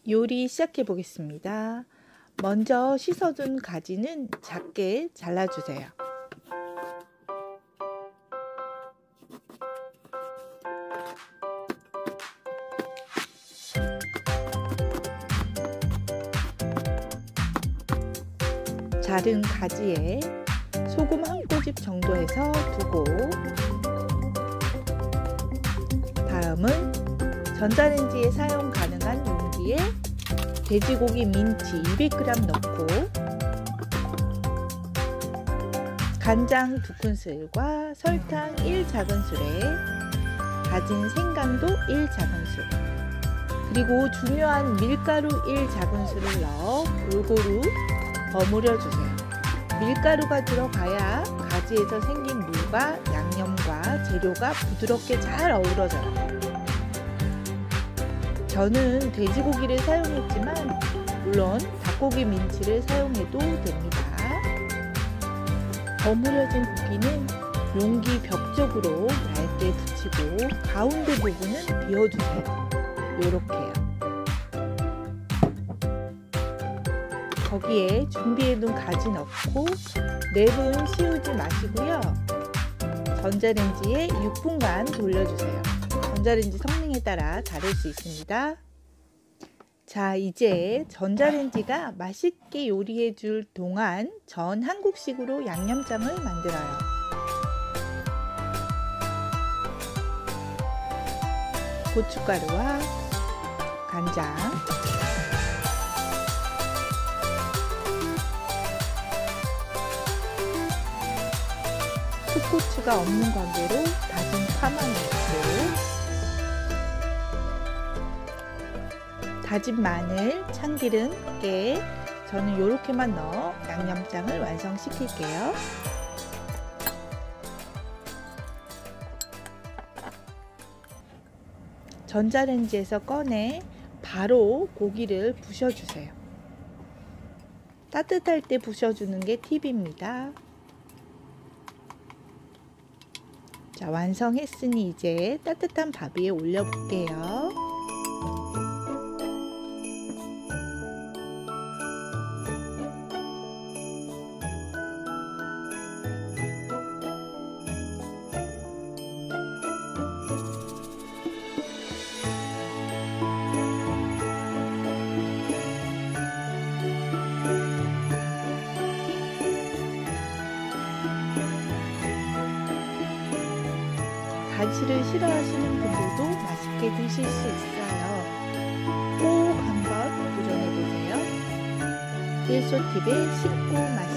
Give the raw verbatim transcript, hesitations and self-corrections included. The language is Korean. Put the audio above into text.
요리 시작해 보겠습니다. 먼저 씻어둔 가지는 작게 잘라주세요. 자른 가지에 소금 한 꼬집 정도 해서 두고, 다음은 전자레인지에 사용 가능한 용기에 돼지고기 민치 이백 그램 넣고, 간장 두 큰술과 설탕 일 작은술에 다진 생강도 일 작은술, 그리고 중요한 밀가루 일 작은술을 넣어 골고루 버무려 주세요. 밀가루가 들어가야 가지에서 생긴 물과 양념과 재료가 부드럽게 잘 어우러져요. 저는 돼지고기를 사용했지만 물론 닭고기 민치를 사용해도 됩니다. 버무려진 고기는 용기 벽 쪽으로 얇게 붙이고 가운데 부분은 비워주세요. 요렇게요. 거기에 준비해둔 가지 넣고 랩은 씌우지 마시고요. 전자레인지에 육 분간 돌려주세요. 전자레인지 성능에 따라 다를 수 있습니다. 자, 이제 전자레인지가 맛있게 요리해 줄 동안 전 한국식으로 양념장을 만들어요. 고춧가루와 간장, 풋고추가 없는 관계로 다진 파만 넣고, 다진 마늘, 참기름, 깨, 저는 이렇게만 넣어 양념장을 완성시킬게요. 전자레인지에서 꺼내 바로 고기를 부셔주세요. 따뜻할 때 부셔주는 게 팁입니다. 자, 완성했으니 이제 따뜻한 밥 위에 올려볼게요. 가지를 싫어하시는 분들도 맛있게 드실 수 있어요. 꼭 한번 도전해보세요. 일소팁에 쉽고 맛있게